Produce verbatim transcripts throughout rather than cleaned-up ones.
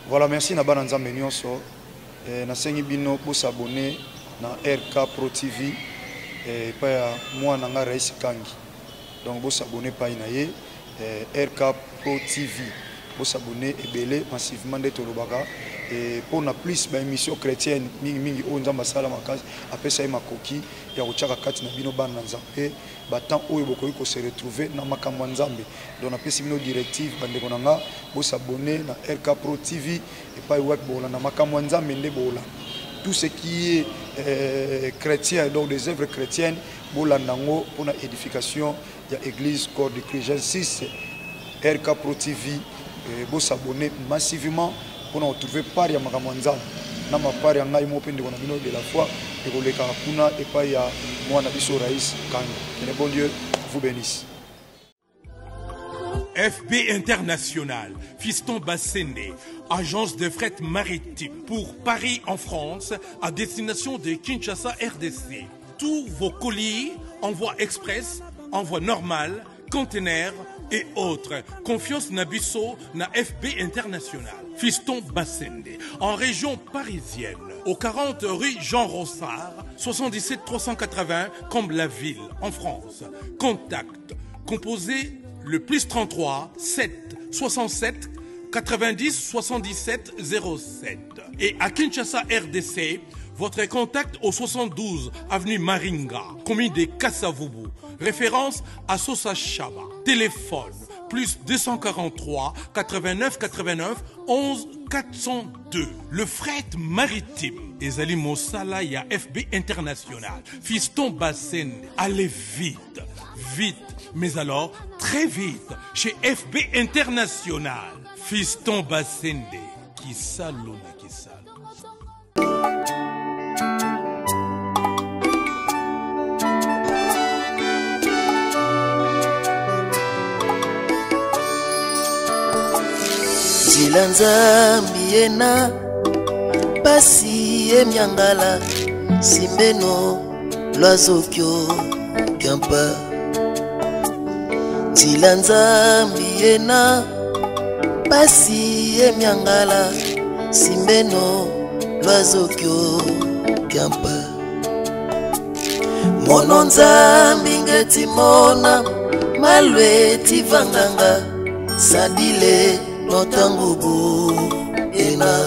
Voilà, merci na bana nzambe nyonso. Eh, na sengi bino pour s'abonner na R K Pro T V et pa ya moi na nga Rais Kangi. Donc pour s'abonner pa inaye eh, R K Pro T V. Pour s'abonner et belé massivement de Tolobaka et pour na plus ba émission chrétienne mingi mingi o nzamba sala makasi apesa ma koki ya kochaka kati na bino bana nzambe batant oyo bokoyi ko se retrouver na makambo nzambe. Donc na pesi bino directive bande konanga pour s'abonner na R K Pro T V et pas web bola na makambo nzambe nde bola. Tout ce qui est euh, chrétien, donc des œuvres chrétiennes, bola nango pour la édification de l'église corps de Christ. J'insiste, R K Pro T V vous s'abonner massivement pour nous retrouver par ya makamanza na mapari ya ngai mopende kona bino de la foi et koleka kuna et pas ya mwana biso Rais Kangi. Que le bon Dieu vous bénisse. F B International, Fiston Bassende, agence de fret maritime pour Paris en France à destination de Kinshasa R D C. Tous vos colis, envoi express, envoi normal, conteneurs et autres. Confiance Nabisso na F B International. Fiston Bassende, en région parisienne, au quarante rue Jean Rossard, soixante-dix-sept trois cent quatre-vingts, Comble-la-Ville, en France. Contact, composé le plus trente-trois, sept, soixante-sept, quatre-vingt-dix, soixante-dix-sept, zéro sept. Et à Kinshasa R D C, votre contact au soixante-douze avenue Maringa, commune de Kassavubu. Référence à Sosa Chaba. Téléphone plus deux cent quarante-trois, quatre-vingt-neuf, quatre-vingt-neuf, onze, quatre cent deux. Le fret maritime. Ezali Mosala ya F B International. Fiston Bassende. Allez vite, vite. Mais alors, très vite, chez F B International. Fiston Bassende. Qui salon, qui salon. Zilanza miena pasi emyangala simbeno lwazokyo kampa Zilanza miena pasi emyangala simbeno lwazokyo kampa Mononza mbingeti mona malweti vanganga sadile notangubu ena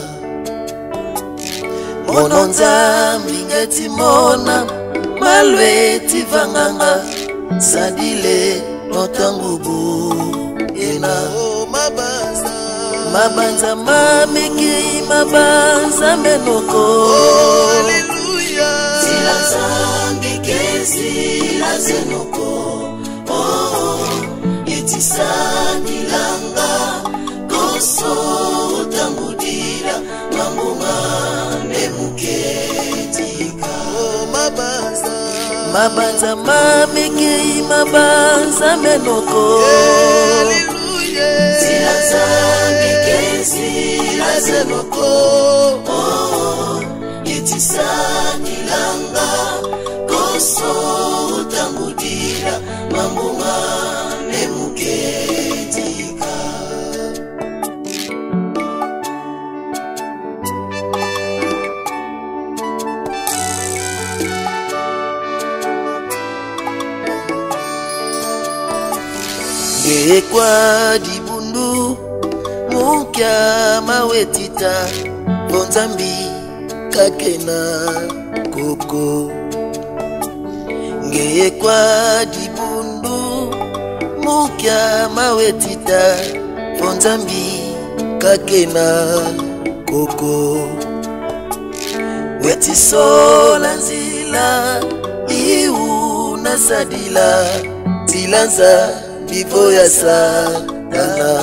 Mononza mbingeti mona malweti vanganga sadile notangubu ena mabanza mabanza mameki mabanza menoko haleluya Zilanza mbikezi lazenoko oh yetisani langa koso utangudira mambunga nemuketika oh mabanza mabanza mameki mabanza menoko haleluya Zilanza mbikezi lazenoko oh yetisani langa koso utangudira mambunga nemuketika Gekwa dibundu mukya mawetita bonzambi kakena koko Gekwa dibundu mukya mawetita bonzambi kakena koko Wetisola nzila iu nasadila Zilanza Bivo ya satana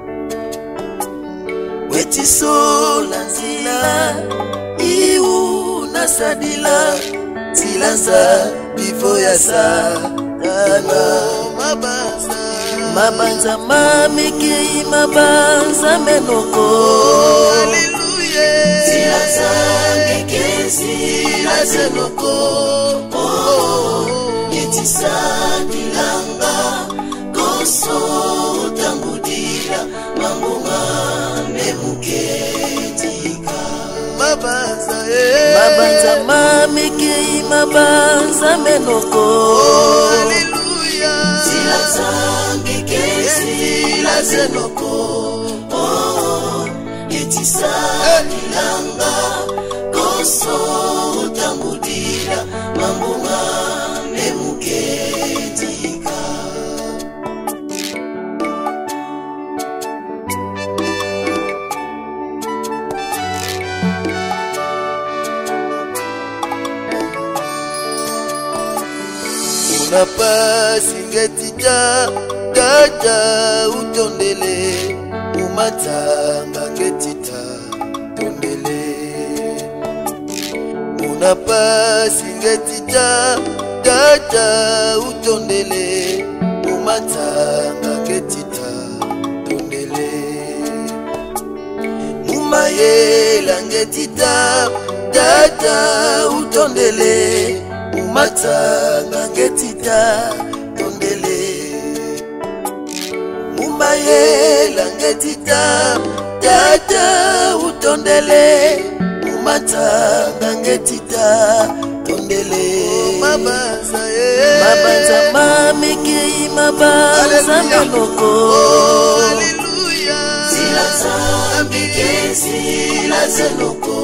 Wetisola nzila iu nasadila Zilanza bivo ya satana Mabanza Mabanza mameki mabanza menoko haleluya Zilanza ngekezi lazenoko oh yetisani langa koso utangudira mambunga nemuke mabanza mamekei mabanza menoko zila zangi kezi la zenoko etisa kilanga koso utambudira mambunga nemuketika unapasi ngetija dada utondele umatanga ngetita tondele unapasi ngetija dada utondele umatanga ngetita tondele umayela ngetita dada utondele umatanga ngetita tondele mumayela ngetita dada utondele umatanga ngetita tondele mabanza mabanza mamekei mabanza menoko haleluya zila zambikezi la zenoko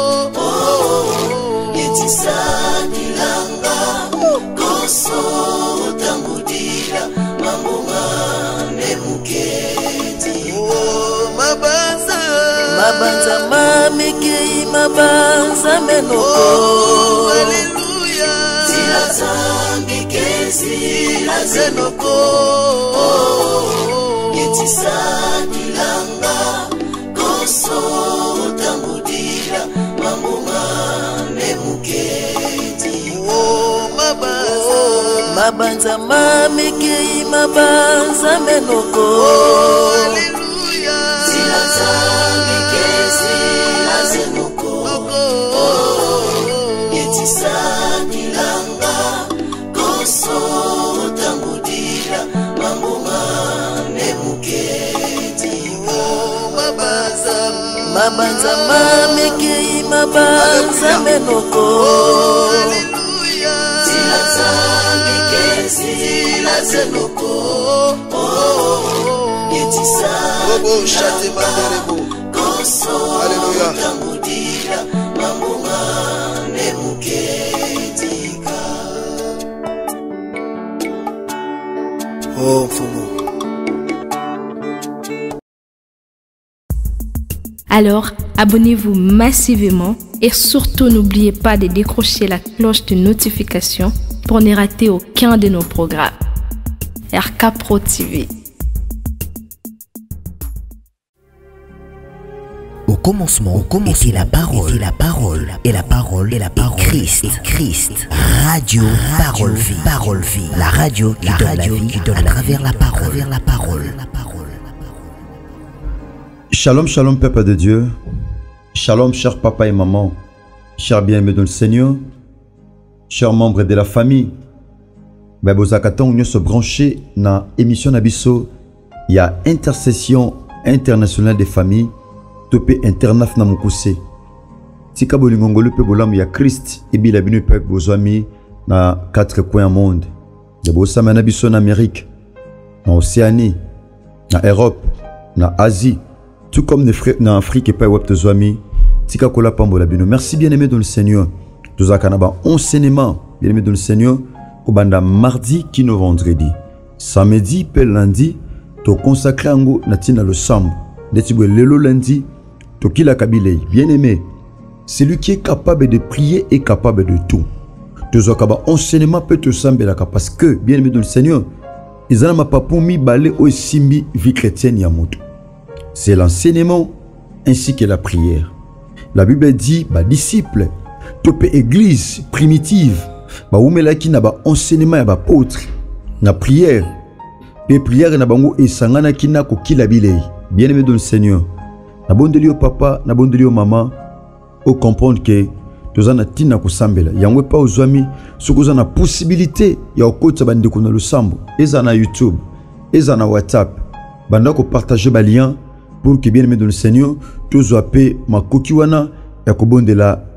etisa kilanga koso utambudira mambunga nemuketi mabanza mabanza mamekei mabanza menoko haleluya zila zambikezi la zenoko etisa kilanga koso utambudira mambunga nemuketi mabanza mabanza mamekei mabanza menoko haleluya zila zambikezi la zenoko etisa kilanga koso utambudira mambunga nemuketi mabanza mabanza mamekei mabanza menoko haleluya zila zambikezi la zenoko etisa koso utambudira mambunga nemuketika oh mfumu. Alors, abonnez-vous massivement et surtout n'oubliez pas de décrocher la cloche de notification pour ne rater aucun de nos programmes. R K Pro T V. Au commencement, au commencement était la parole, était la parole, et la parole, et la parole, et Christ, et Christ. Radio, radio, parole vie, parole vie. La radio qui la donne radio la vie, qui donne à travers la parole, à travers la parole. Shalom, shalom, peuple de Dieu. Shalom, chers papa et maman. Chers bien-aimés dans le Seigneur. Chers membres de la famille. Vous avez se brancher dans l'émission Nabiso. Il y a intercession internationale des familles. Topé internaf na mukuse. Tika bolingongolo pe bolam ya Christ et bila binu pe bozami na quatre coins du monde. De bosama na biso na Amérique, na Océanie, na Europe, na Asie, tout comme les frères na Afrique et pas web de zoami. Tika kola pambola binu. Merci bien-aimé dans le Seigneur. Tous à Kanaba enseignement bien-aimé dans le Seigneur. Kobanda mardi qui no vendredi. Samedi pe lundi to consacré ango na tina le sambo. Netibwe lelo lundi. Tokila Kabilei, bien-aimé, celui qui est capable de prier est capable de tout. Tozokaba enseignement peut te sembler parce que, bien-aimé dans le Seigneur, ils n'ont pas pour mi balé au simbi vie chrétienne yamoto. C'est l'enseignement ainsi que la prière. La Bible dit, bah disciple, topé église primitive, bah oumela qui n'a pas enseignement ya ba apôtre, na prière, et prière na bango et sangana qui n'a ko kila bilei. Bien-aimé dans le Seigneur. Na bondelio papa, na bondelio maman, au comprendre que tous en a tina kusambela. Yangwe pa ozwami, sokoza na possibilité ya okota bande ko na le sambo. Eza na YouTube, eza na WhatsApp. Banda ko partager ba lien pour que bien aimé dans le Seigneur, tous wape makoki wana ya ko bondela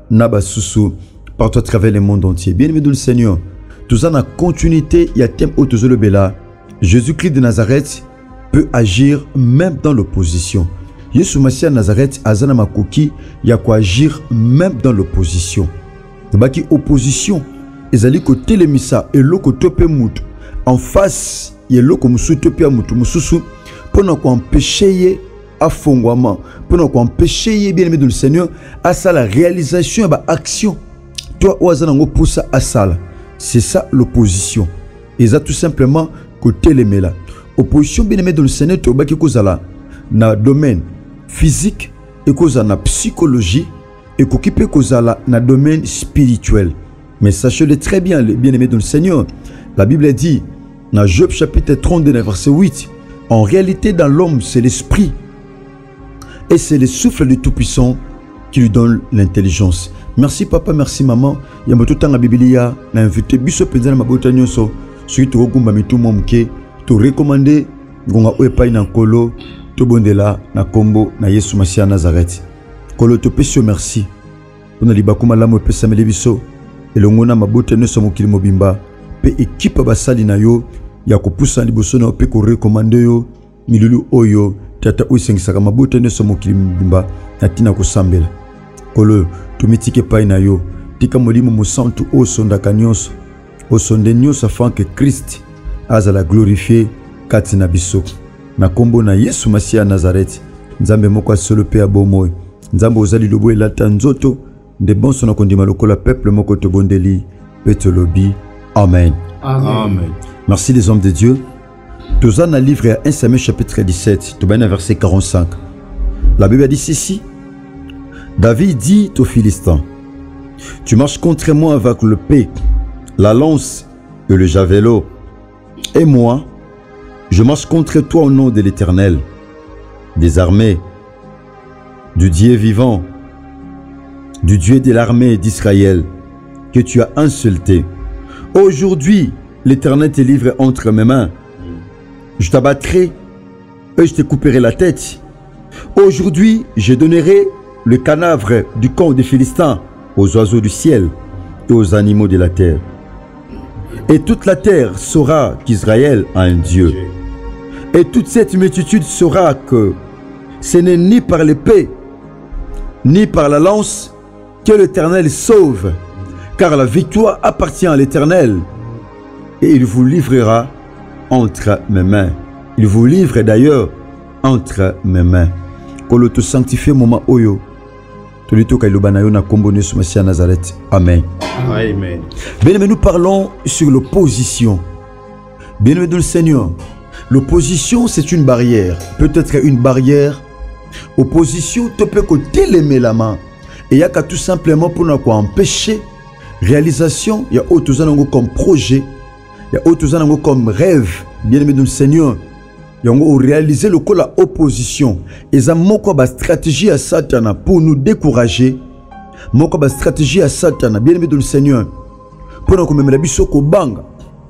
Naba Susu, partout à travers le monde entier. Bien-aimé de le Seigneur, tout ça en continuité, il y a thème autour de Bela. Jésus-Christ de Nazareth peut agir même dans l'opposition. Yesu Massia Nazareth, Azana Makoki, il y a quoi agir même dans l'opposition. Baki opposition, ezali ko telemisa et loko tope mutu. En face, il y a loko musu tope mutu mususu pour ne pas empêcher à fongwama, pour ne pas empêcher bien aimé de le Seigneur à ça la réalisation et l'action. Toi Azana ngo poussa à ça. C'est ça l'opposition. Et ça tout simplement ko telemela. Opposition bien aimé de le Seigneur to baki kozala na domaine physique et cause na psychologie et qu'occupé cause na domaine spirituel. Mais sachez-le très bien, les bien-aimés de le Seigneur, la Bible dit dans Job chapitre trente-deux verset huit, en réalité dans l'homme c'est l'esprit et c'est le souffle du Tout-Puissant qui lui donne l'intelligence. Merci papa, merci maman. Il y a tout temps la Bible a invité biso penza na mabota nyonso suite au gumba mitu momke to recommander gonga oepai na kolo to bondela na kombo na Yesu Massia Nazareth. Kolo to pesio merci. Pona libakuma lamo pesa melebiso elongona mabota nyonso mokili mobimba pe équipe basali na yo ya kopusa liboso na pe ko recommander yo milulu oyo tata oisengisaka mabota nyonso mokili mobimba na tina kosambela. Kolo to mitike pai na yo tika molimo mosantu o sondaka nyonso o sonde nyonso afin que Christ azala glorifié kati na biso. Na kombo na Yesu Massia Nazareth, Nzambe moko solo pe abomoy. Nzambe ozali lobo elata nzoto, de bon son kondima lokola peuple moko to bondeli, petolobi. Amen. Amen. Amen. Merci les hommes de Dieu. Tous en a livré à un Samuel chapitre dix-sept, tout bien verset quarante-cinq. La Bible dit ceci. David dit aux Philistins, tu marches contre moi avec le paix, la lance et le javelot, et moi, je marche contre toi au nom de l'Éternel, des armées, du Dieu vivant, du Dieu de l'armée d'Israël, que tu as insulté. Aujourd'hui, l'Éternel te livre entre mes mains. Je t'abattrai et je te couperai la tête. Aujourd'hui, je donnerai le cadavre du camp des Philistins aux oiseaux du ciel et aux animaux de la terre. Et toute la terre saura qu'Israël a un Dieu. Et toute cette multitude saura que ce n'est ni par l'épée, ni par la lance que l'Éternel sauve, car la victoire appartient à l'Éternel, et il vous livrera entre mes mains. Il vous livre d'ailleurs entre mes mains. Kolo to sanctifie moment oyo. Tolito kailobana yo na kombo Yesu Massia Nazareth. Amen. Amen. Bien, mais nous parlons sur l'opposition. Bien, aimé de le Seigneur, l'opposition c'est une barrière. Peut-être une barrière. Opposition, tu peux télémer la main. Et il y a qu'à tout simplement pour nous empêcher réalisation. Il y a autre chose comme projet. Il y a autre chose comme rêve. Bien, aimé de le Seigneur. Il y a réaliser le coup la opposition. Et ça moko ba stratégie à Satan pour nous décourager. Moko ba stratégie à Satan. Bien aimé de le Seigneur. Pour nous comme la biso ko banga.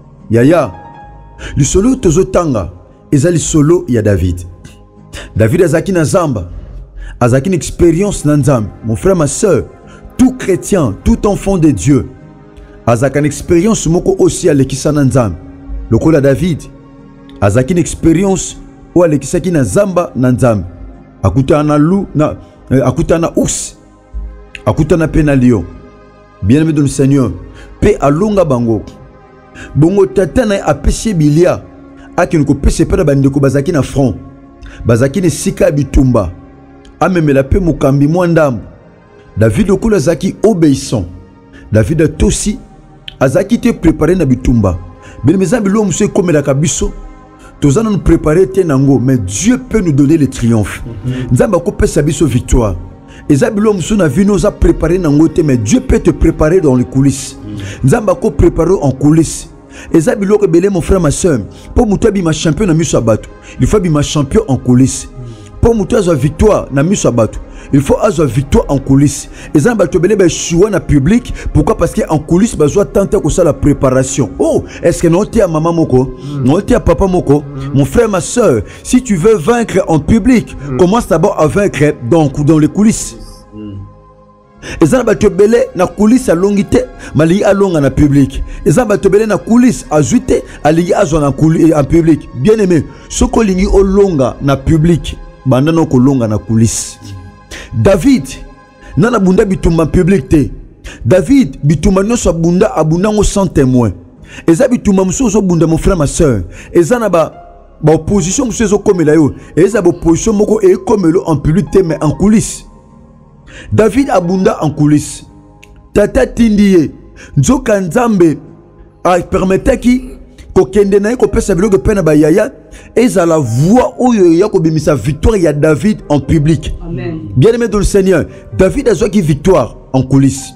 Yaya. Le solo tozotanga. Et ça le solo il y a David. David azaki na zamba. Azaki une expérience na nzambe. Mon frère, ma soeur, tout chrétien, tout enfant de Dieu. Azaki une expérience moko aussi à l'ekisa na nzambe. Le coup la David. Azaki une expérience ou alekisaki na zamba na nzambe. Akuta na loup na akuta na ours. Akuta na pe na lion. Bien-aimé de le Seigneur, pe alonga bango. Bongo tata na apesi bilia. Aki nko pese pe bandeko bazaki na front. Bazaki ne sika bitumba. Amemela pe mukambi mwandam. David okula zaki obéissant. David a tosi azaki te préparé na bitumba. Bien mes amis, l'homme c'est comme la kabiso. Tous nous nous préparer tenango, mais Dieu peut nous donner le triomphe. Nzamba ko pesa biso victoire. Et zabi l'homme sous na vie nous a préparé nango te, mais Dieu peut te préparer dans les coulisses. Nzamba ko préparer en coulisses. Et zabi l'homme belé mon frère ma soeur. Pour mutabi ma champion na miso abatu. Il faut bi ma champion en coulisses. Pour mutabi victoire na miso abatu. Il faut avoir victoire en coulisses. Et ça, tu as choix en public. Pourquoi? Parce qu'en coulisses, tu dois tenter que ça la préparation. Oh, est-ce que non, tu es à maman moko, non, tu es à papa moko, mon frère, ma soeur. Si tu veux vaincre en public, commence d'abord à vaincre donc dans les coulisses. Ezana bato belé na coulisse alongité, maligi alonga na public. Ezana bato belé na coulisse azuité, aligi azona en public. Bien aimé, soko lingi olonga na public, bandano kolonga na coulisse. David nana bunda bitumba public te. David bitumba nyonso bunda abunda ngo sans témoin. Eza bitumba muso bunda mon frère ma soeur. Ezana ba ba opposition muso comme la yo. Eza ba opposition moko e comme le en public te mais en coulisse. David abunda en coulisses. Tata Tindiye Nzoka Nzambe a permettait ki kokende na ko pesa biloko pena ba yaya et à la voix oyo ya ko bimisa victoire ya David en public. Amen. Bien-aimé dans le Seigneur, David a joué qui victoire en coulisses.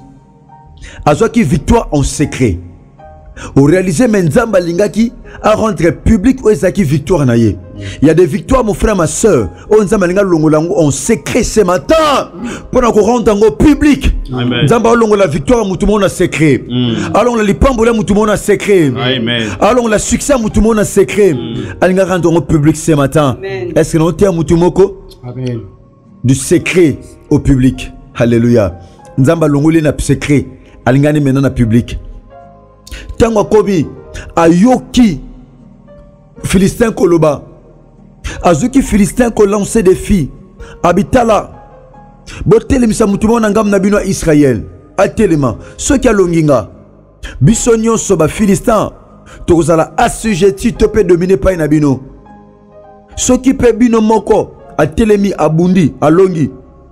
A joué qui victoire en secret. Au réaliser Menzamba Lingaki à rendre public ou ezaki victoire na ye. Il y a des victoires mon frère ma soeur. On Nzamba Linga longolango en secret ce matin pour qu'on rendre en public. Nzamba longo la victoire tout le monde a secret. Allons la lipambola tout le monde a secret. Allons la succès tout le monde a secret. Alinga rendre en public ce matin. Est-ce que nous terme tout moko? Amen. Du secret au public. Alléluia. Nzamba longo na secret. Alinga ni maintenant na public. Tango Kobi ayoki Philistin Koloba azuki Philistin ko lancer des filles habitala botele misa mutumo na ngam na bino Israël atelema ceux qui alonginga bisonyo soba Philistin tokozala assujetti to pe dominer pa na bino ceux qui pe bino moko atelemi abundi alongi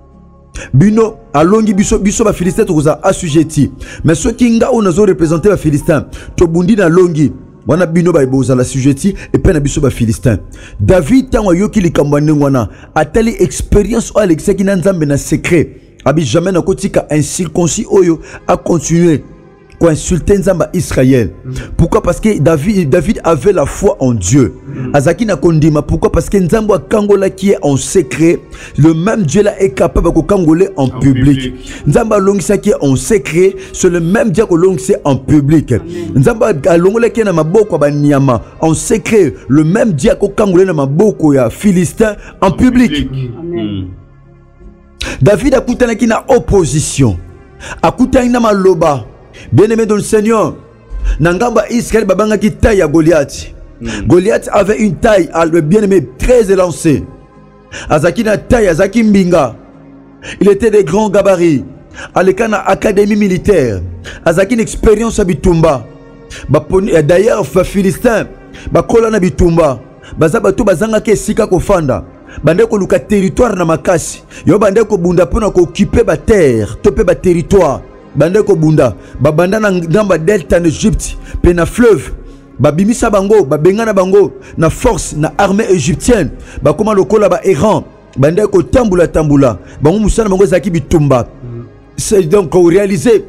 bino alongi biso biso ba Philistin tokoza assujetti mais ceux qui nga on azo représenter ba Philistin to bundi na longi wana bino ba iboza la assujetti et pe na biso ba Philistin. David tango yoki likambane ngwana atali expérience o Alexis ki na Nzambe na secret abi jamais na kotika incirconcis oyo a continuer quoi insulter Nzamba Israël. Pourquoi? Parce que David, David avait la foi en Dieu. Azaki na kondima. Pourquoi? Parce que Nzamba Kangola qui est en secret, le même Dieu là est capable de kangoler en, en public. public. Nzamba Longisa qui est en secret, c'est le même Dieu que Longisa en public. Nzamba Longola qui est na maboko ba nyama en secret, le même Dieu que kangoler na maboko ya Philistin en public. Amen. David a koutana qui na opposition. A koutana na maloba. Bien-aimé dans le Seigneur, Nangamba Israël babanga qui taille à Goliath. Mm. Goliath avait une taille, le bien-aimé très élancée. Azaki na taille, Azaki Mbinga. Il était de grands gabarits. Alekana académie militaire. Azaki une expérience à Bitumba. D'ailleurs, Philistin, bakola na Bitumba. Bazabatu bazanga ke sika kofanda. Bande ko luka territoire na makasi. Yo bande ko bunda pona ko occuper ba terre, toper ba territoire. Bande ko bunda babanda na ngamba delta en Égypte pe na fleuve babimisa bango babengana bango na force na armée égyptienne bakoma lokola ba errant bande ko tambula tambula bango musana bango zaki bitumba. C'est donc au réaliser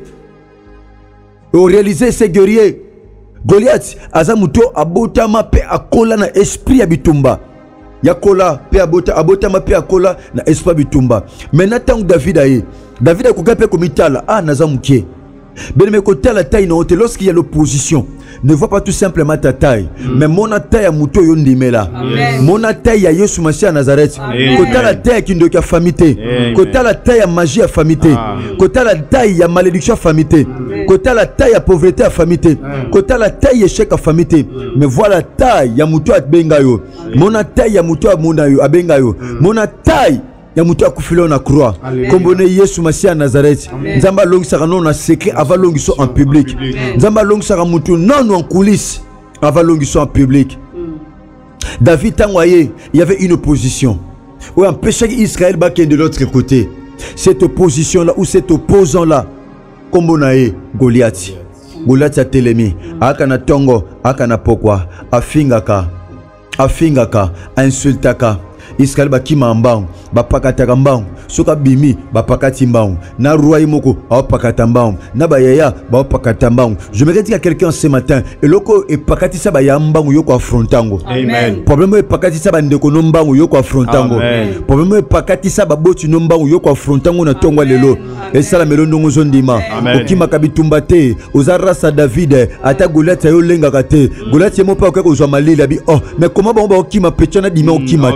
au réaliser ces guerriers Goliath azamuto abotama pe akola na esprit ya bitumba yakola pe abota abotama pe akola na esprit bitumba. Maintenant tant David aye David a koka pe komitala ah nazamuke ben me kota la taille non lorsqu'il y a l'opposition ne vois pas tout simplement ta taille mm. mais mon taille à muto yo ndimela mon taille à Yesu Masihi à Nazareth kota la taille qui ndoka famité kota la taille à magie à famité kota la taille à malédiction à famité kota la taille à pauvreté à famité kota la taille échec à famité mais voilà taille ya muto à bengayo mon taille à muto à monayo à bengayo mon taille ya mutu akufile na croix kombone Yesu Masihi à Nazareth. Nzamba longisa non na secret avant longiso en public. Nzamba longisa mutu non en coulisses avant longiso en public. David tangoye, il y avait une opposition où empêchait Israël baken de l'autre côté. Cette opposition là ou cet opposant là kombonaye Goliath. Goliath a telemi akana tongo akana pokwa afingaka afingaka insultaka Israël bakima mbang bapakata mbang soka bimi bapakati mbang na roi moko bapakata mbang na bayaya bapakata mbang. Je me dis à quelqu'un ce matin et loko e pakati sa ba mbang yoko affrontango. Amen. Problème e pakati sa ba ndeko no mbang yoko affrontango. Problème e pakati sa ba boti no mbang yoko affrontango na tongo lelo et ça la melondo ngozondima okima kabitumba te ozara sa David ata Goliath yo lenga kate Goliath mo pa ko zo malila bi oh mais comment ba okima pechana dima okima te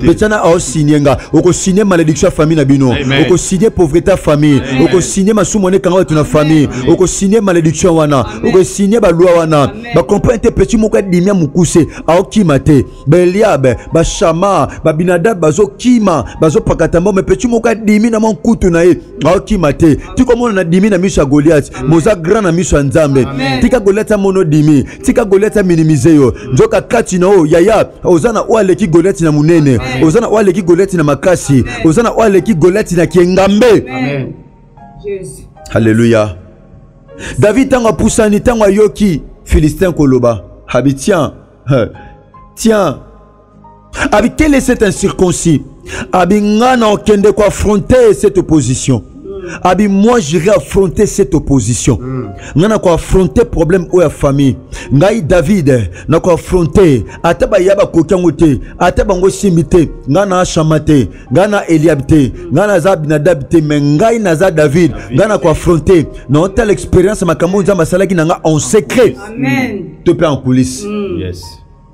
Betana a signé nga. Oko signé malédiction famille na bino. Oko signé pauvreté famille. Oko signé masumone kanga tuna famille. Oko signé malédiction wana. Oko signé ba loi wana. Ba comprendre petit moko dimia mukuse a okimate. Beliabe, ba shama, ba binadab bazo kima, bazo pakatamo mais petit moko dimi na mon kutu na e. A okimate. Tu comment na dimi na misha Goliath. Moza grand na misha Nzambe. Tika Goliath mono dimi. Tika Goliath minimiser yo. Njoka kati na o yaya. Ozana wale ki Goliath na munene. Ozana wale ki Goliath na makasi. Ozana wale ki Goliath na kiengambe. Amen. Jesus. Alléluia. David tanga poussani tanga yoki Philistin koloba. Habi tiens. Tiens. Abi quel est cet incirconcis? Abi ngana okende ko affronter cette opposition. Abi moi j'irai affronter cette opposition. Ngana ko affronter problème ou la famille. Ngai David na ko affronter ataba yaba kokangote ataba ngo simite ngana chamate ngana Eliabte ngana Zabinadabte mais ngai naza David ngana ko affronter na telle expérience makambo nzamba salaki nanga en secret. Amen. Te paie en coulisses. Mm. Yes.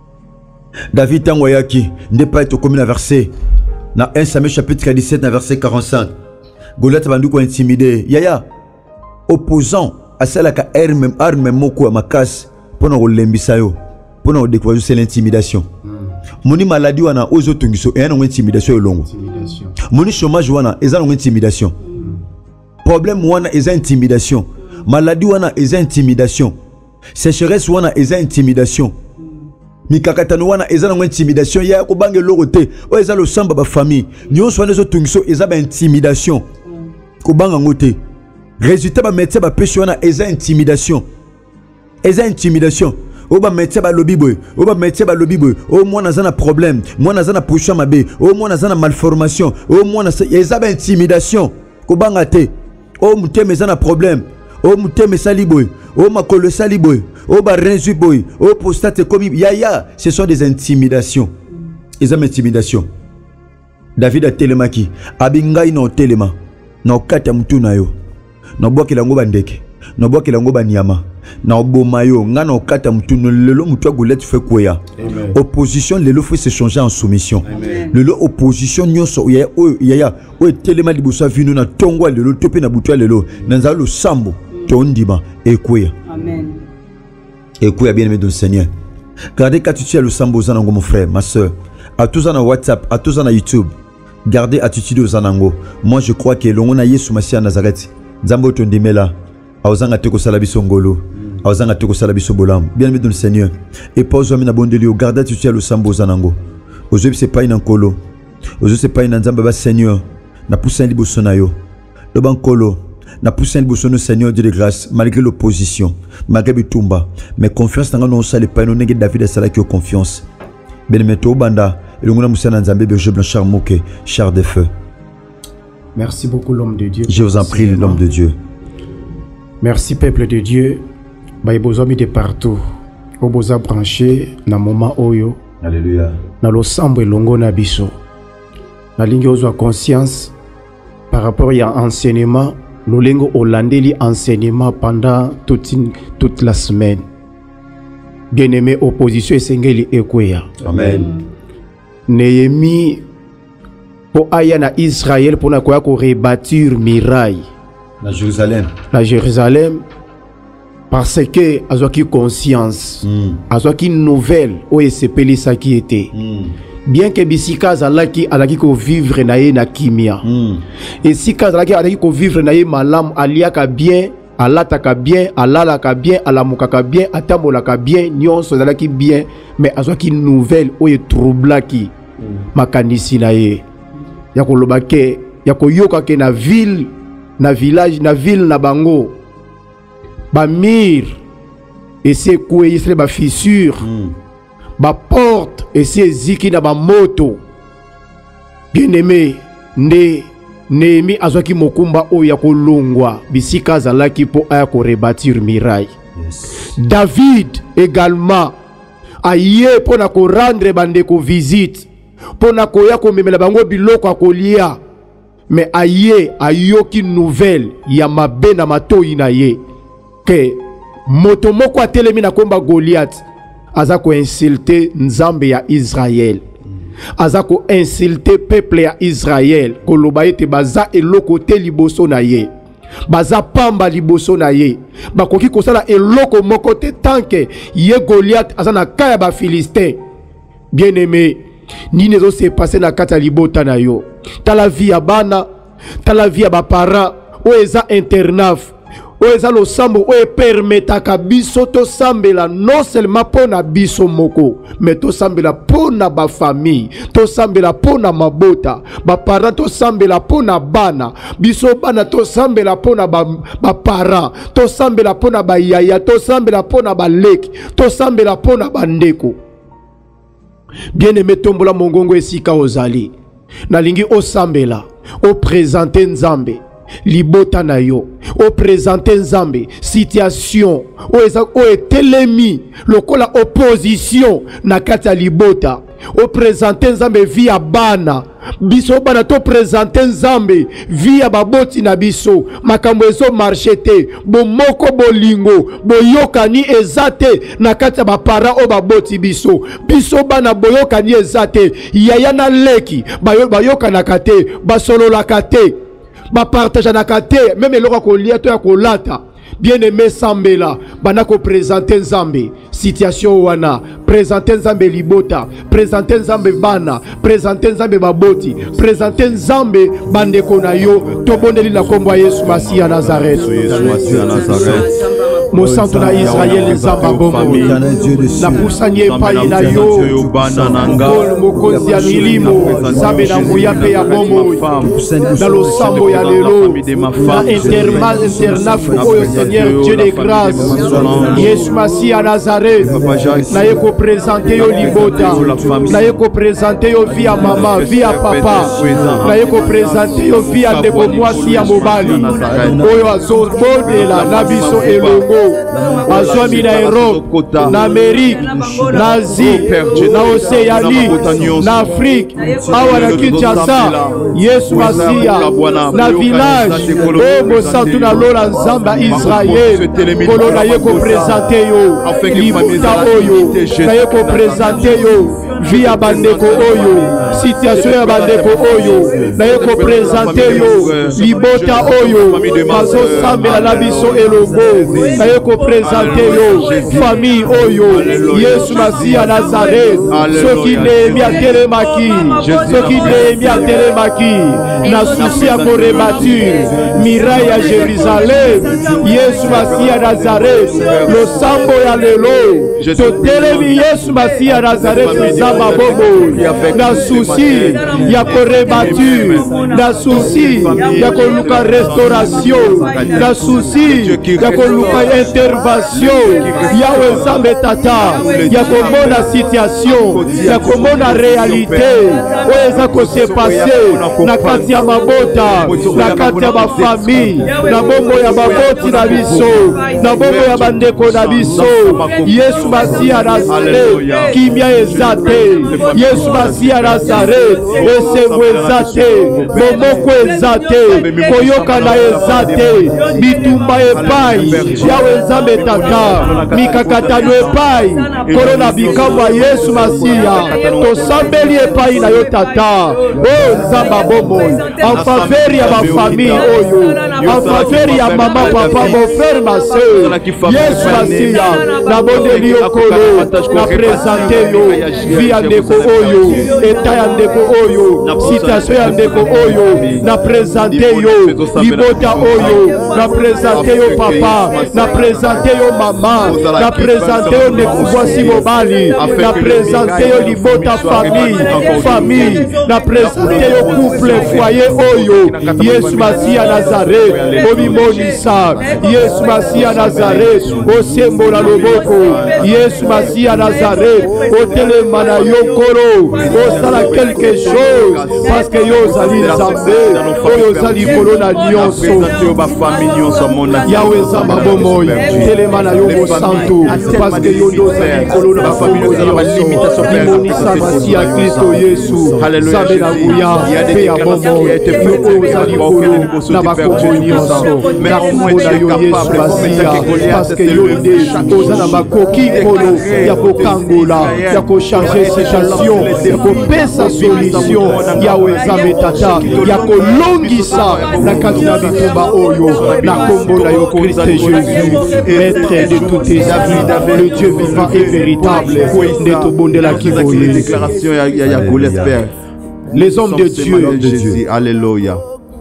David tango yaki n'est pas être comme un verset na un Samuel chapitre dix-sept na verset quarante-cinq. Goliath bandu ko intimidé yaya opposant à celle qui a arme arme moko makas pour nous lembisa yo pour nous découvrir c'est l'intimidation. Moni maladie wana ozo tungiso et une intimidation longo. Moni chômage wana eza une intimidation. Problème wana eza intimidation. Maladie wana eza intimidation. Sécheresse wana eza intimidation. Mikakatano wana eza une intimidation ya ko bange lorote o eza lo samba ba famille nyonso wana zo tungiso eza ba intimidation. Kobanga ngote résultat ba médecin ba péché wana eza intimidation eza intimidation o ba médecin ba lobby boy o ba médecin ba lobby boy o moi na zana problème moi na zana position mabe o moi na zana malformation o moi na eza ba intimidation kobanga te o muteme zana problème o muteme sali boy o makolo sali boy o ba renzu boy o prostate comme yaya ce sont des intimidations eza ba intimidation. David a telemaki abingai no telema na okata mutu na yo na bwakela ngo bandeke na bwakela ngo banyama na oboma yo nga na okata mutu no lelo mutu Goliath fait koya. Opposition lelo fait se changer en soumission. Amen. Lelo opposition nyonso ya o ya o telema libosa vino na tongwa lelo tope na butu lelo na nzalo sambo to ndima ekoya. Amen. Ekoya bien aimé du Seigneur. Gardez attitude le sambo zanango mon frère ma soeur à tous en WhatsApp à tous en YouTube. Gardez attitude aux anango. Moi je crois que l'on a Yesu Masia Nazareth. Zambo tondimela. Aozanga teko salabiso ngolo. Aozanga teko salabiso bolam. Bien aimé dans le Seigneur. Et pose moi na bondelio. Gardez attitude au sambo zanango. Aujourd'hui c'est pas une ankolo. Aujourd'hui c'est pas une nzamba ba Seigneur. Na poussa liboso na yo. Le bankolo. Na poussa liboso no Seigneur de grâce malgré l'opposition. Malgré bitumba. Mais confiance nanga non sale pas no nenge David sala ki confiance. Bien aimé to banda. Char de feu. Merci beaucoup l'homme de Dieu. Je vous en prie l'homme de Dieu. Merci peuple de Dieu. Baïbozo mis de partout. Oboza branché na moment oyo. Alléluia. Na lo sambo longo na biso. Na lingi ozo conscience par rapport à enseignement. Lolengo olandeli enseignement pendant toute, toute la semaine. Bien-aimé opposition esengeli ekweya. Amen. Néhémie pour aya na Israël pour na koya ko rebâtir muraille na Jérusalem na Jérusalem parce que azwaki conscience mm. azwaki nouvelle o esepelisa qui était mm. bien que bisika zalaki alaki ko vivre na ye na kimia mm. et sika zalaki alaki ko vivre na ye malam aliaka bien alataka bien alalaka bien alamukaka bien atambolaka bien nyonso zalaki bien mais azwaki nouvelle o troublaki makanisi na ye ya koloba ke ya koyoka ke na ville na village na ville na bango ba mir et c'est quoi il ba fissure mm. ba porte et c'est ziki na ba moto. Bien aimé nde Néhémie azwaki mokumba o ya kolongwa bisika zalaki po aya ko rebâtir muraille. Yes. David également aye pour na ko rendre bandeko visite pour na ko ya ko memela bango biloko akolia mais aye ayoki nouvelle ya mabe na matoi na ye que moto moko atelemi na komba Goliath aza ko insulter nzambe ya Israël. azako insulter peuple ya Israël koloba ete baza eloko te liboso na ye baza pamba liboso na ye bakoki kosala eloko moko te tanke ye Goliath aza na kaya ba Philistin. Bien aimé, ni nezo se passer na kata libota na yo ta la vie ya bana ta la vie ya ba parents o eza internaf o eza lo sambo o e permetaka biso to sambela non seulement pona biso moko mais to sambela pona ba famille to sambela pona mabota ba parents to sambela pona bana biso bana to sambela pona ba, ba parents to sambela pona ba yaya to sambela pona ba leki to sambela pona ba ndeko. Bien aimé, tombola mongongo esika ozali nalingi o sambela o présenter nzambe libota na yo o présenter nzambe situation o eza o etelemi lokola opposition na kati ya libota o présenter nzambe via bana biso bana to présenter nzambe via baboti na biso makambo ezo marché te bomoko bolingo boyokani ezate na kati ya bapara o baboti biso biso bana boyokani ezate yaya na leki bayokanaka te basololaka te ba partage na kate même eloko kolia to ya kolata. Bien aimé sambela bana ko présenter nzambe situation wana présenter nzambe libota présenter nzambe bana présenter nzambe baboti présenter nzambe bande kona yo to bondeli na kombo Yesu Masia Nazareth. Mon santo na Israël nzamba bombo na pusanye pai na yo bol mokonzi ya milimo nzambe na nguya pe ya bombo na lo sambo ya lelo na intermal internaf oyo Seigneur Dieu de grâce Yesu Masia Nazareth na yeko présenter yo libota na yeko présenter yo via mama via papa na yeko présenter yo via ndeko mwasi ya mobali oyo azobodela na biso elongo azwami na Europe na Amerique na Asie na Océanie na Afrique awa na Kinshasa Yesu Masia na village o mosantu na lola nzamba Israël kolo na yeko présenter yo libuta oyo na yeko présenter yo via bandeko oyo situation ya bandeko oyo na yeko présenter yo libota oyo bazo sambela na biso elongo na yeko présenter yo famille oyo Yesu Masia Nazareth soki Nehemi atelemaki soki Nehemi atelemaki na susi ya korebature miraille ya Jérusalem Yesu Masia Nazareth lo sambo ya lelo totelemi Yesu Masia Nazareth zamba bobo na susi ya korebature na susi ya koluka restauration na susi ya koluka intervention yawe nzambe tata ya komona situation ya komona réalité oyo eza kose passe na kati ya mabota na kati ya bafamille na bombo ya baboti na biso na bombo ya bandeko na biso Yesu Masia Nazareth kimia eza te Yesu Masia Nazareth esengo eza te momoko eza te koyokana eza te bitumba epai yawe nzambe tata mikakatano epai korona bikambo ya Yesu Masia tosambeli epai na yo tata o nzamba bombo en faveur ya bafamille oyo en faveur ya mama papa mon frère ma soeur Yesu Masia na bondeli yo kolo na présenter yo via ndeko oyo eta ya ndeko oyo situation ya ndeko oyo na présenter yo libota oyo na présenter yo papa na présenter yo mama na présenter yo ndeko voici mobali na présenter yo libota famille famille na présenter yo couple foyer oyo Yesu Masia Nazareth obimonisa Yesu Masia Nazareth osembola loboko Yesu Masia Nazareth otelema na yo kolo osala quelque chose parce que yo ozali nzambe oyo ozali kolo na nyonso yawe nzamba bomoi telema na yo mosantu parce que yo nde ozali kolo na bafamille nyonso limonisa Masia Kristo Yesu nzambe na nguya mpe ya bomoi yo oyo ozali kolo na bakombo nyonso na kombo na yo Yesu Masia parce que yo nde oza na bakoki kolo ya kokangola ya kochange situation ya kopesa solution ya wezame tata ya kolongisa na kati na bitumba oyo na kombo na yo Christ Jésus maître de toutes tes vies le Dieu vivant et véritable ndeto bondela kiboye déclaration ya Goliath Père. Les hommes de Dieu. Alléluia.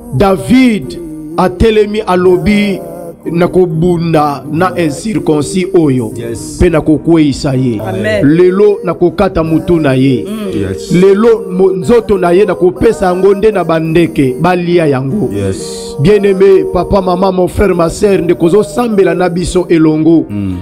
David a telemi alobi nakobunda na incirconcis oyo pe nakokweisa ye lelo nakokata mutu na ye lelo nzoto na ye nakopesa yango nde na bandeke balia yango. Bien-aimé papa maman mon frère ma sœur ndekozo sambela na biso elongo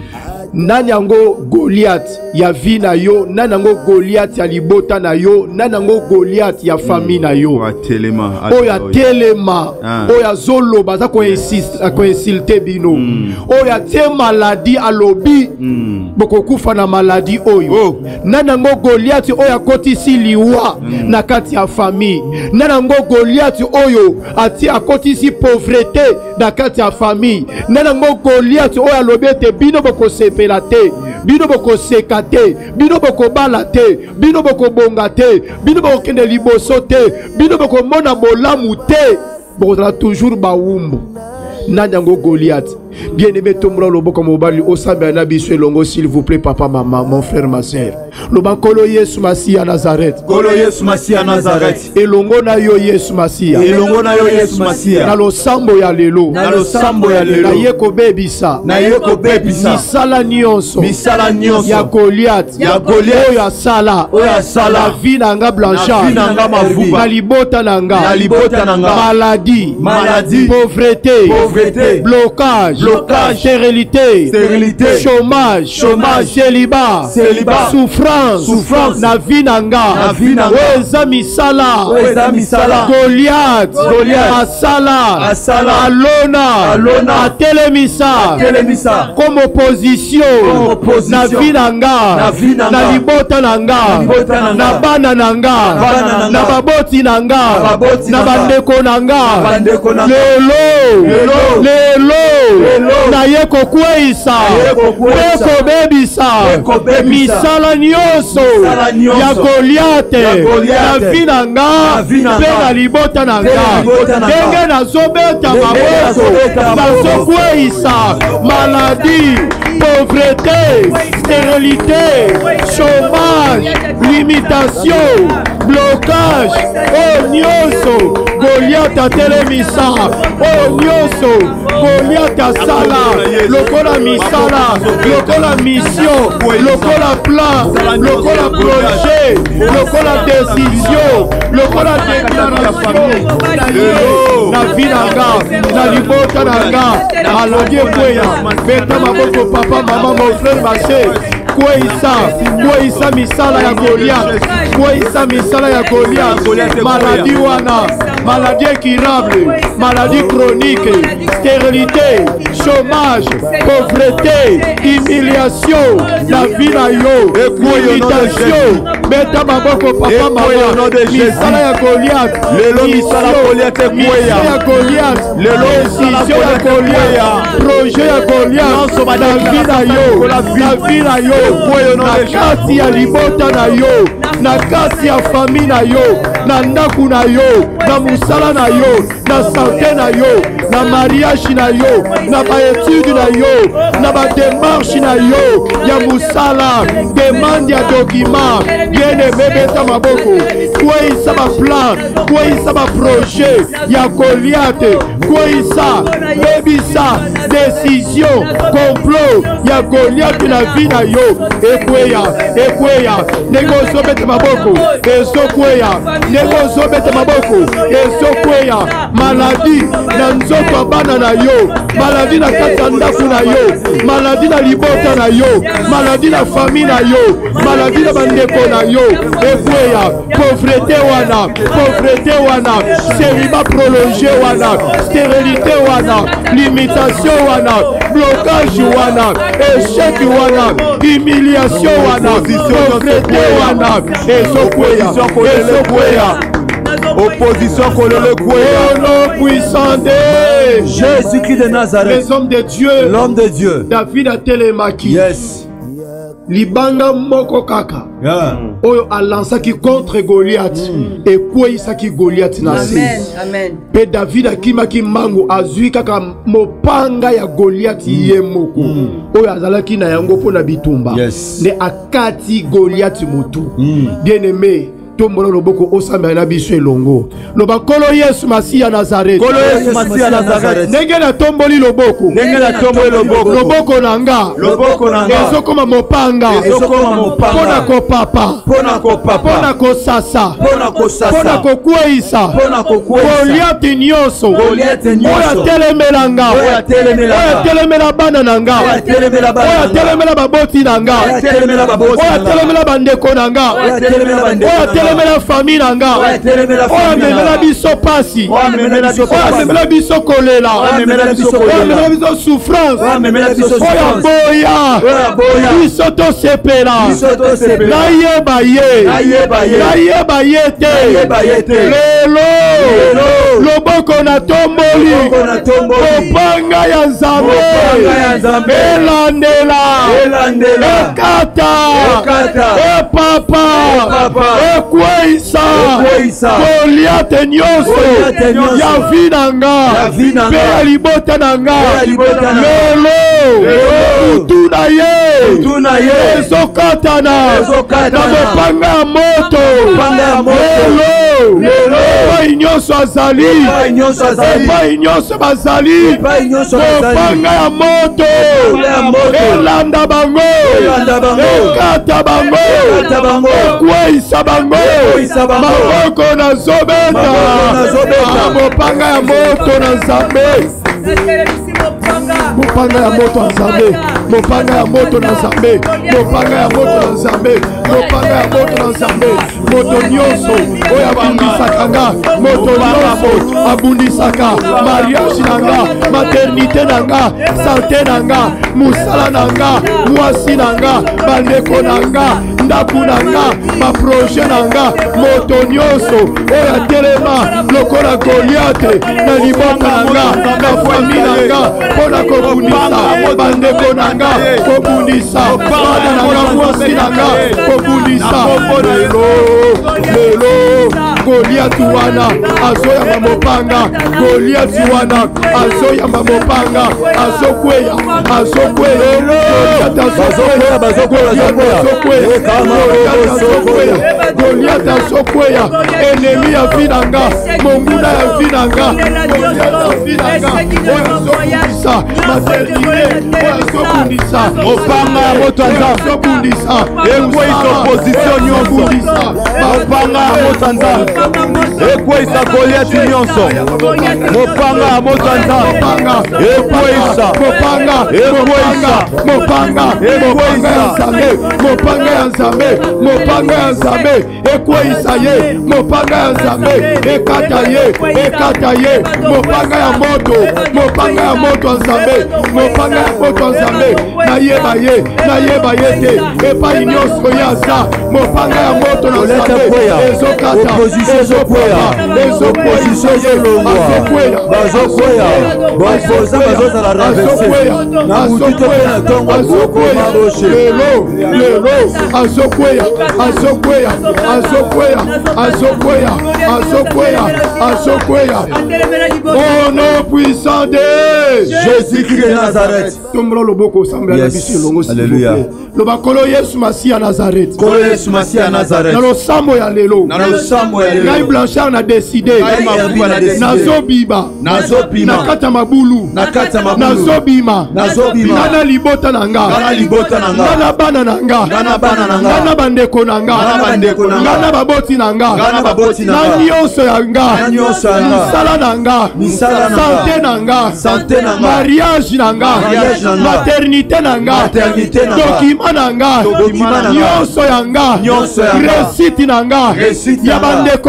nanyango Goliath ya vi na yo nanyango Goliath ya libota na yo nanyango Goliath ya famille na yo oya telema oya zoloba za ko insiste ko insulter bino oya te maladie alobi boko kufa na maladie oyo nanyango Goliath oya kotisi liwa na kati ya famille nanyango Goliath oyo ati akotisi pauvreté na kati ya famille nanyango Goliath oya lobete bino boko sepe te bino boko seka te bino boko bala te bino boko bonga te bino boko kende liboso te bino boko mona bolamu te boko la toujours bawumbu nanyango Goliath. Bien-aimé Tomra Loboko Mobali Osambe Anabiso Elongo s'il vous plaît papa maman mon frère ma sœur Lobakolo Yesu Masia Nazareth Kolo Yesu Masia Nazareth Elongo na yo Yesu Masia Elongo na yo Yesu Masia na lo sambo ya lelo na lo sambo ya lelo na yeko bebisa na yeko bebisa misala nyonso misala nyonso ya Goliath ya Goliath oya sala oya sala na vie na nga Blanchard na vie na nga Mavuba na libota na nga na libota na nga maladie maladie pauvreté pauvreté blocage blocage, stérilité, stérilité, chômage, chômage, célibat, célibat, souffrance, souffrance, na vie nanga, na vie nanga, weza misala, weza misala, Goliath, Goliath, asala, asala, alona, alona, atelemisa, atelemisa, comme opposition, comme opposition, na vie nanga, na vie nanga, na libota nanga, na libota nanga, na bana nanga, bana nanga, na baboti nanga, na baboti na nanga, bandeko nanga, na bandeko nanga, lelo, lelo, lelo, lelo, na ye kokweisa peko bebisa misala nyonso ya Goliath na vi na nga mpe na libota na nga ndenge nazobeta maboko nazokweisa maladie pauvreté stérilité chômage limitation blocage o nyonso Goliath atelemisa o nyonso Goliath asala lokola misala lokola mission lokola plan lokola projet lokola décision lokola déclaration na vie na nga na libota na nga alongi ekweya beta maboko papa mama mon frère ma sœur kweisa kweisa misala ya Goliath kweisa misala ya Goliath maladie wana maladie incurable maladie chronique stérilité chômage pauvreté humiliation la vie na yo limitation beta maboko papa mama misala ya Goliath lelo misala Goliath ekweya ya Goliath lelo décision ya Goliath projet ya Goliath na vie na yo na vie na yo na kati ya libota na yo na kati ya famille na yo na ndaku na yo na musala na yo na santé na yo na mariage na yo na baétude na yo na badémarche na yo ya musala demande ya document bien-aimé beta maboko kweisa baplan kweisa baprojet ya Goliath kweisa bebisa décision complot ya Goliath na vie na yo ekweya ekweya ndenge ozobeta maboko ezokweya ndenge ozobeta maboko ezokweya maladi na nzoto ya bana na yo maladi na kati ya ndako na yo maladi na libota na yo maladi na famille na yo maladi na bandeko na yo ekweya pauvreté wana pauvreté wana célibat prolongé wana stérilité wana limitation wana blocage wana échec wana humiliation wana pauvreté wana ezokweya ezokweya opposition kolele kweya au nom puissant de Jésus-Christ de Nazareth les hommes de Dieu l'homme de Dieu David a télémaki yes libanga moko kaka Yeah. oyo alansaki contre Goliath ekweyisaki Goliath na se. Amen. Amen. Pe David akimaki mangu azwi kaka mopanga ya Goliath ye moko oyo azalaki na yango pona bitumba. Yes. Ne akati Goliath mutu. Bien aimé, tombolo loboko osamba na biso elongo. Loba kolo Yesu Masiya Nazareth. Kolo Yesu Masiya Nazareth. Ndenge na tomboli loboko. Ndenge na tomboli loboko. Loboko nanga. Loboko nanga. Ezokoma mopanga. Ezokoma mopanga. Pona ko papa. Pona ko papa. Pona ko sasa. Pona ko sasa. Pona ko kweyisa. Pona ko kweyisa. Goliath nyonso. Goliath nyonso. Oya telemelanga. Oya telemelanga. Oya telemela bana nanga. Oya telemela bana Oya nanga. telemela baboti nanga. Oya telemela baboti Oya nanga. telemela bandeko nanga. Oya telemela bandeko Oya nanga. telemela famille nanga. Oya telemela Oya famille memela nanga. biso pasi. Oya memela biso Oya pasi. memela biso kolela. Oya memela biso Oya kolela. memela biso souffrance. Oya memela biso Oya souffrance. boya. Oya boya. Biso tosepela. Biso tosepela. Nayeba ye. Nayeba ye. Nayeba ye te. Nayeba ye te. Lelo. Lelo. Loboko na tomboli. Loboko na tomboli. Mopanga ya Nzambe. Mopanga ya Nzambe. Elandela. Elandela. Ekata. Ekata. Epapa. Epapa. Ekweyisa. Ekweyisa. Goliath nyonso. Goliath nyonso. Ya vi nanga. Ya vi nanga. Pe ya libota nanga. Pe ya libota nanga. Lelo. Lelo. Mutu na ye. Mutu na ye. Ezokatana. Ezokatana. Na mopanga ya moto. Mopanga ya moto. Lelo. Lelo. Epai nyonso azali. Epai nyonso azali. Epai nyonso bazali. Epai nyonso bazali. Mopanga ya moto. Mopanga ya moto. Elanda bango. Elanda bango. Ekata bango. Ekata bango. Ekweyisa bango. Ekweyisa bango. Maboko na zobeta. Maboko na zobeta. Ah, mopanga ya moto na Nzambe. Mopanga ya moto na Nzambe. Mopanga ya moto na Nzambe. Mopanga ya moto na Nzambe. Mopanga ya moto na Nzambe. Moto nyonso oyo abundisaka nga. Moto nyonso abundisaka mariage na nga, maternité na nga, santé na nga, musala na nga, mwasi na nga, bandeko na nga, ndaku na nga, baproje na nga. Moto nyonso oyo atelema lokola Goliath na libota na nga, na famille na nga, mpona kobundisa bandeko na nga, kobundisa bana na nga, mwasi na nga, kobundisa lelo lelo. Goliath wana azoyamba mopanga. Goliath wana azoyamba mopanga. Azokweya azokweya. Goliath azokweya azokweya. Goliath azokweya. Ennemi ya vi na nga, monguna ya vi na nga, Goliath ya vi na nga, oyo azokundisa maternité, oyo azokundisa mopanga ya moto ya Nzambe. azokundisa Ekweyisa opposition nyonso. Mopanga ya moto ya Nzambe. Ekweyisa Goliath nyonso. Mopanga ya moto ya Nzambe. Ekweyisa. mopanga Ekweyisa. mopanga mopanga ya Nzambe, mopanga ya Nzambe, mopanga ya Nzambe ekweyisa ye, mopanga ya Nzambe ekata ye, ekata ye, mopanga ya moto, mopanga ya moto ya Nzambe, mopanga ya moto ya Nzambe nayeba ye, nayeba ye te epai nyonso ye aza, mopanga ya moto na Nzambe ezokata, ezokweya, ezokweya, azokweya, bazokweya bazoza bazozala renverse na mutu te na ntongo azokoma roche lelo lelo azokweya azokweya azokweya azokweya azokweya azokweya au nom puissant de Jésus-Christ de Nazareth. tombolo loboko osambela na biso elongo s'il vous plaît. Loba kolo Yesu Masiya Nazareth. Kolo Yesu Masiya Nazareth. Na losambo ya lelo. Na losambo ya lelo. Ngai Blanchard na décidé. Nazobima. Nazobima. Na kata mabulu. Na kata mabulu. Nazobima. Nazobima. Nana libota na nga. Nana libota na nga. Nana bana na nga. Nana bana na nga. Nana bandeko na nga. Nana bandeko na nga. Nana baboti na nga. Nana baboti na nga. Na nyonso ya nga. Na nyonso ya nga. Misala na nga. Misala na nga. Santé na nga. Santé na nga. Mariage na nga. Mariage na nga. Maternité na nga. Maternité na nga. Document na nga. Document na nga. Nyonso ya nga. Nyonso ya nga. Réussite na nga. Réussite na Ya nga. bandeko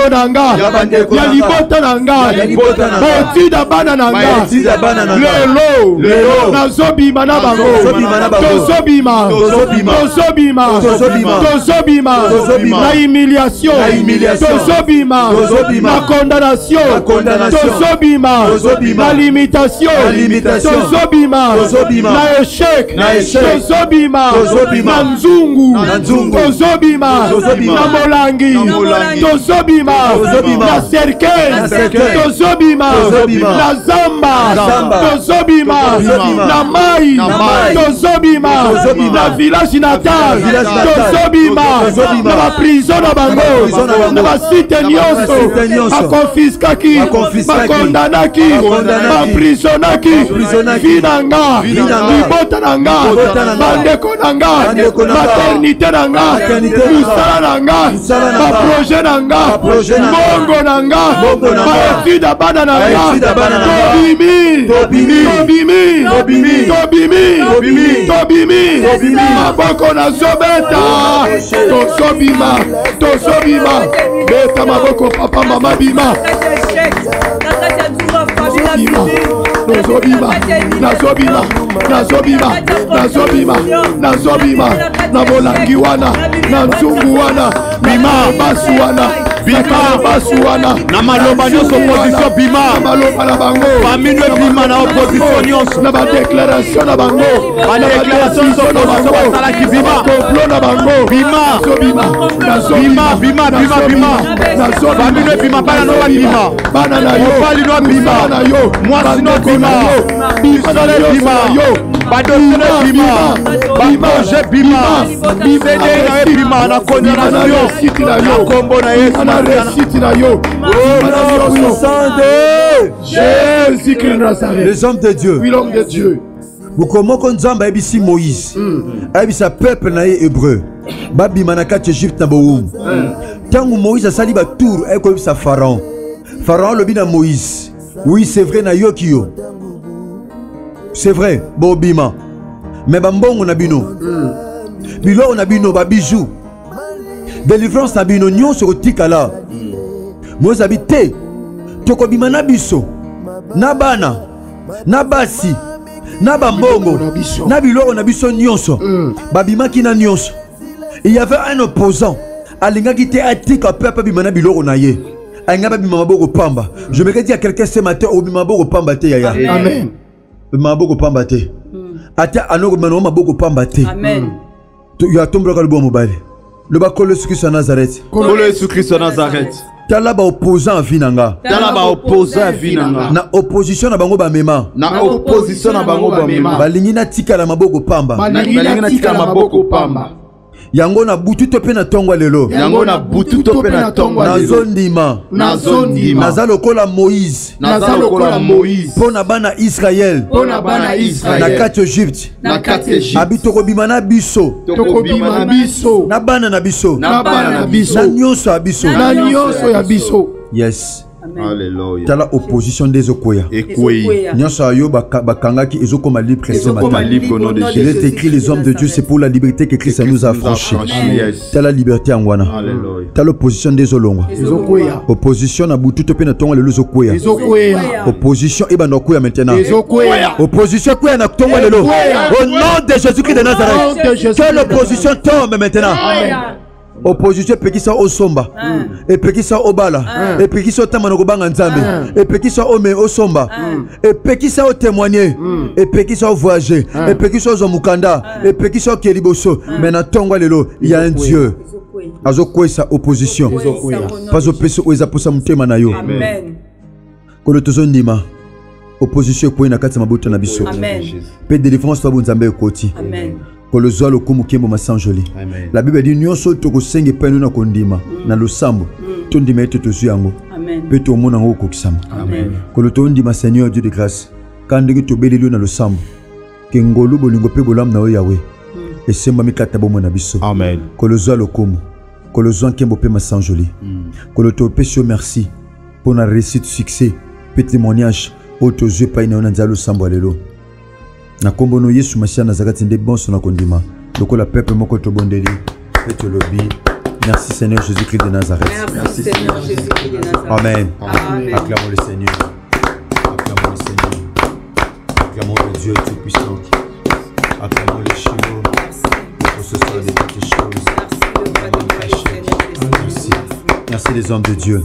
bandeko nanga ya libota nanga botida bana nanga lelo nazobima na bango tozobima tozobima tozobima na humiliation tozobima na condamnation tozobima na limitation tozobima na échec tozobima na nzungu tozobima na molangi tozobima na cercueil tozobima na zamba tozobima na mai tozobima na village natal tozobima na baprison na bango na basite nyonso bakonfiskaki bakondanaki baprisonaki vi nanga libota nanga bandeko nanga maternité nanga musala nanga baprojet nanga mbongo nanga baetude bana nanga tobimi tobimi tobimi tobimi maboko nazobeta tozobima tozobima beta maboko papa mama bima nazobima nazobima nazobima nazobima nazobima na molangi wana na nzungu wana bima basu wana bima basu wana na maloba nyonso opposition bima na maloba na bango famille bima na opposition nyonso na badéclaration na bango badéclaration nyonso basalaki bima complot na bango bima nazobima bima bima bima bima famille bima bana no bima bana na yo mobali no bima na yo mwasi no bima bisole bima badosele bima baprojet bima bibede na ye bima na condamnation na kombo na yesu na réussite na yo Jésus-Christ de Nazareth les hommes de Dieu oui l'homme de Dieu bukomoko nzamba ebisi Moïse ebisa peuple na ye hébreu babima na kati Égypte na bowum tangu Moïse asali batour ekobisa Pharaon Pharaon lobi na Moïse oui c'est vrai na yoki yo c'est vrai bobima mais bambongo na bino biloko na bino babijou délivrance na bino nyonso kotikala Moïse abi te tokobima na biso na bana na basi na bambongo na biloko na biso nyonso babimaki na nyonso. Il y avait un opposant alingaki te atika peuple bima na biloko na ye alingaba bima maboko pamba. Je me dis à quelqu'un ce matin obima maboko pamba te yaya amen bima maboko pamba te ata anoko bima maboko pamba te amen ya tombra ka lubo mobile le ba kolo Jésus Christ à Nazareth kolo Jésus Christ à Nazareth tala ba opposant vinanga tala ba opposant vinanga na opposition na bango ba mema na opposition na bango ba mema balingi na tika la maboko pamba balingi na tika la maboko pamba yango na butu to pe na tongwa lelo yango na butu to pe na tongwa lelo nazondima nazondima nazalo kola Moïse nazalo kola Moïse pona bana Israël pona bana Israël na kati Égypte na kati Égypte abito ko bima na biso to bima na biso na bana na biso na bana na biso na nyonso ya biso na nyonso ya biso yes. Alléluia. Tala opposition des okoya. Ekoué. Nyonso ayo bakangaki ezokoma libre ce matin. Il est écrit les hommes de Dieu c'est pour la liberté que Christ nous a franchi. Tala liberté angwana. Alléluia. Tala opposition des olongwa. Ezokoya. Opposition na butu to pe na tonga lelo zokoya. Ezokoya. Opposition eba na koya maintenant. Ezokoya. Opposition koya na tonga lelo. Au nom de Jésus-Christ de Nazareth. Que l'opposition tombe maintenant. Amen. Opposition pekisa osomba epekisa obala epekisa otama na kobanga nzambe epekisa ome osomba epekisa otémoigner epekisa ovoyager epekisa ozomukanda epekisa okeliboso mais na tongo lelo il y a un Dieu azokwesa opposition pas opesa oza posa mutema na yo amen kolo tozondima opposition ko ina kati mabuto na biso amen pe délivrance pa bonzambe ekoti amen kolozwa lokumu kembo masanjoli. La Bible dit nyonso tokosenge penu na kondima na losambo tondima ete tozwi yango pe tomona ngo kokisama amen kolo tondima Seigneur Dieu de grâce kandeki tobeleli na losambo ke ngolu bolingo pe bolam na yo yawe esemba mikata bomo na biso amen kolozwa lokumu kolozwa kembo pe masanjoli kolo topesi merci pour na réussite succès pe témoignage otozwe pa ina na nzalo sambo lelo na kombono Yesu Masia Nazareth nde bonso na kondima lokola peuple moko to bondeli et to lobi Merci Seigneur Jésus-Christ de Nazareth. Merci Seigneur Jésus-Christ de Nazareth. Amen. Amen. Acclamons le Seigneur. Acclamons le Seigneur. Acclamons le Dieu Tout-Puissant. Acclamons le Shiloh. Pour ce soir des petites choses. Merci. Merci les hommes de Dieu.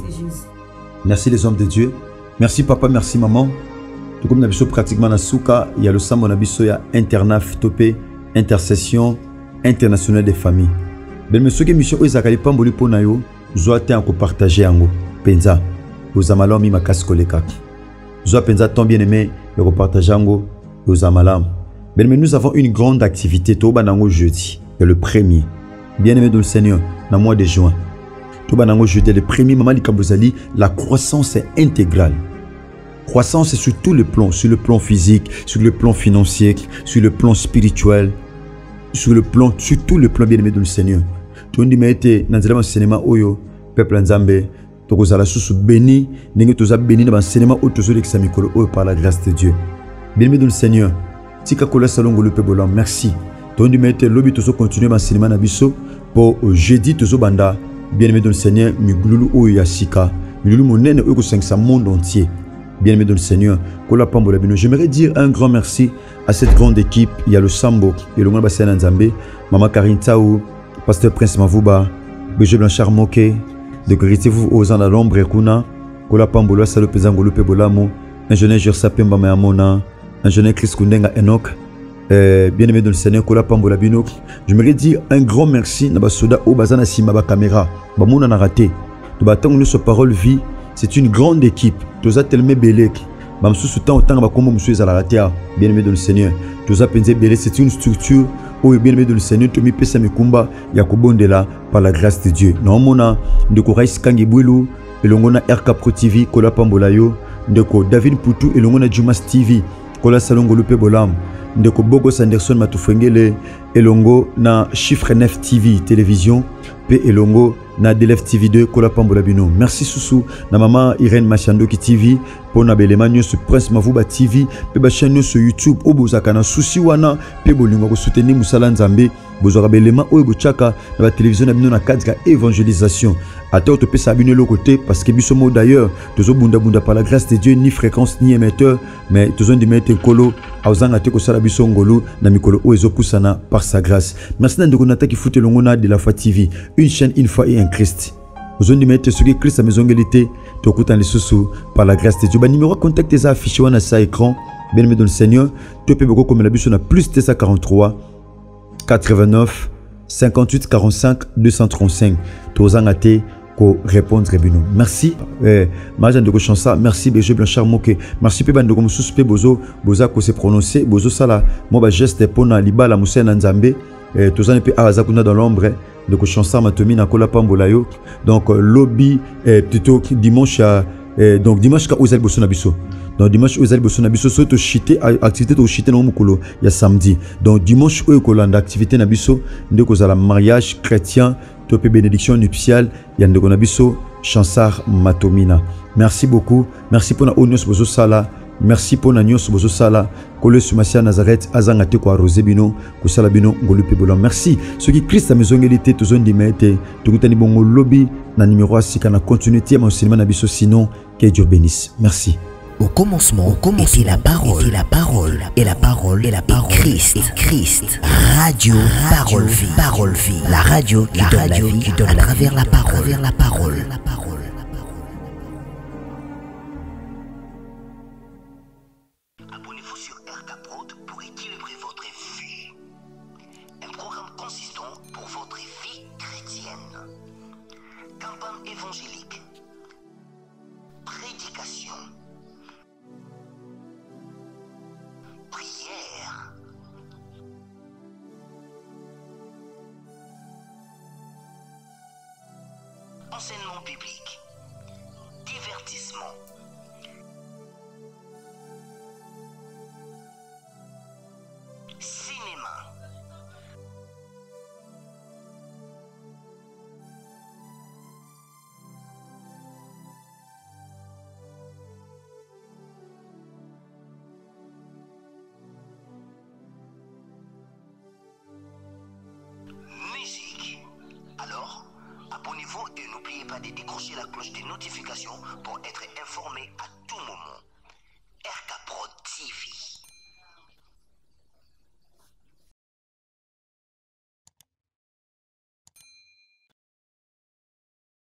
Merci les hommes de Dieu. Merci papa, merci maman. Tout comme nous avons pratiquement dans Souka, il y a le Sambo Nabiso, il y a internat, topé, intercession internationale des familles. Ben monsieur que mission Ezakali Pamboli Ponayo, Zoate encore partager ango. Penza, aux amalami makas koleka. Zoa Penza ton bien aimé, et repartager ango, aux amalam. Ben mais nous avons une grande activité, Toba Nango jeudi, c'est le premier. Bien aimé de le Seigneur, dans le mois de juin. Toba Nango jeudi, le premier, Maman Likabozali, la croissance est intégrale. Croissance sur tous les plans, sur le plan physique, sur le plan financier, sur le plan spirituel, sur le plan, sur tout le plan bien-aimé du Seigneur. Tout le monde été dans le cinéma oyo, peuple nzambe, to kozala susu béni, ninge toza béni dans le cinéma oyo tozo l'examikolo oyo par la grâce de Dieu. Bien-aimé du Seigneur, tika kola salongo le pebola, merci. Tout le monde été lobby tozo continuer dans le cinéma nabiso pour jeudi tozo banda, bien-aimé du Seigneur, migululu oyo yasika, migululu monene oyo ko cinq cents monde entier. Bien-aimé dans le Seigneur, j'aimerais dire un grand merci à cette grande équipe. Il y a le Sambo, et le Mabasséna Nzambe, Maman Karine Taou, Pasteur Prince Mavouba, B G Blanchard Moké, de Gritez-vous aux ans à l'ombre et Kuna, Kola Pambola, Salopezangolo Pebolamo, ingénieur Gersapé Mbamamona, ingénieur Chris Kundenga Enoch, bien-aimé dans le Seigneur, Kola Pambola Bino. J'aimerais dire un grand merci à Soda Obazana Simaba Caméra, Bamouna Narate, de Batang nous parole vie. C'est une grande équipe. Toza tellement belek. Bam sous temps autant ba comme monsieur Zalaratia, bien-aimé dans le Seigneur. Toza penze belek, c'est une structure où bien-aimé dans le Seigneur, to mi pesa mikumba ya kobondela par la grâce de Dieu. Non mona ndeko Rais Kangi Bwilu, elongona R K Pro T V, kola pambolayo, ndeko David Poutou elongona Jumas T V, kola salongo lupe bolam. Ndeko Bogo Sanderson Matufengele, elongo na Chiffre neuf T V télévision, pe elongo na D L F T V deux kola pambola bino. Merci Soussou na maman Irène Machandoki T V pour na belema nyoso Prince Mavouba T V pe ba chaîne sur YouTube obozaka na souci wana pe bolingo ko soutenir musala nzambe bozora belema oyo bochaka na ba télévision na bino na cadre évangélisation. Attends te pesa bino le côté parce que biso mo d'ailleurs tozo bunda bunda par la grâce de Dieu ni fréquence ni émetteur mais tozo de mettre kolo auzanga te ko sala biso ngolo na mikolo oyo ezopusana par sa grâce. Merci na ndeko nata ki fute longona de la foi T V, une chaîne une foi et un Christ. Vous avez mettre ce que Christ a maison égalité, tu écoutes les sous par la grâce de Dieu. Le numéro de contact est affiché à sa écran. Bien aimé dans le Seigneur, tu peux beaucoup comme la bûche, on a plus deux cent quarante-trois, quatre-vingt-neuf, cinquante-huit, quarante-cinq, deux cent trente-cinq. Tu as engagé pour répondre. Merci. Majan de Chansa, merci B G Blanchard Moké. Merci Péban de Gomsous Pé Bozo, Boza ko se prononcer, Bozo Sala, moi geste pour na liba la Moussa Nzambe. Tous les pays Arazakuna dans l'ombre de Kochansa Matomi na Kola Pambolayo. Donc lobby plutôt dimanche donc dimanche ka Ozel Bosonabiso. Donc dimanche Ozel Bosonabiso so to chité activité to chité no mukolo ya samedi. Donc dimanche o kolanda activité na biso ndeko za la mariage chrétien to pe bénédiction nuptiale ya ndeko na biso Chansar Matomina. Merci beaucoup. Merci pour na onios bozo sala. Merci pour na nyos bozo sala. Kole Sumasia Nazareth azangate ko arrosé bino ko sala bino ngolu pe bolon. Merci. Ce qui Christ a maison ngélité to zone dimete to kutani bongo lobby na numéro six na continuité mon cinéma na biso sinon que Dieu bénisse. Merci. Au commencement, au commencement, était la parole, était la parole, et la parole, et la parole, Christ, et Christ. Radio, parole, vie, parole, vie. La radio, qui la donne radio, la vie, qui donne à travers la parole, à travers la parole, la parole. Abonnez-vous sur R K Prod pour équilibrer votre vie. Un programme consistant pour votre vie chrétienne. Campagne évangélique. Prédication. Prière. Enseignement biblique. Divertissement. Cinéma. Musique. Alors, abonnez-vous et n'oubliez pas de décrocher la cloche des notifications pour être informé à